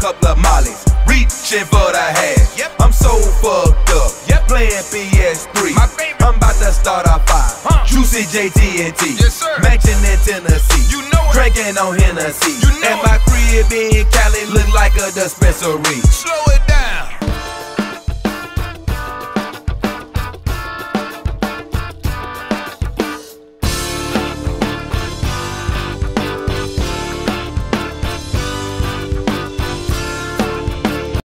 couple of mollies, reaching for the hash. Yep. I'm so fucked up, Yep. playing PS3. My favorite. I'm about to start a fire. Juicy JT&T, Yes, sir. mansion in Tennessee. You know it. Drinking on Hennessy. You know and it. my crib in Cali look like a dispensary. Slow it down.